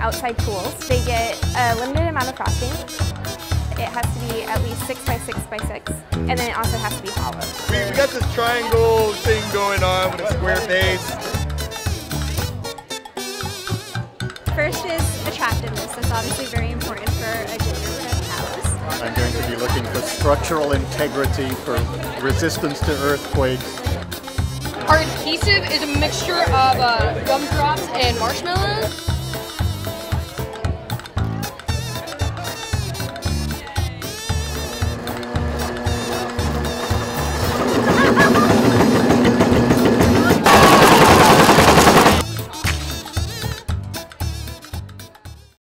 outside tools. They get a limited amount of frosting. It has to be at least 6 by 6 by 6, and then it also has to be hollow. We got this triangle thing going on with a square base. First is attractiveness. That's obviously very important for a gingerbread house. I'm going to be looking for structural integrity, for resistance to earthquakes. Our adhesive is a mixture of gumdrops and marshmallows.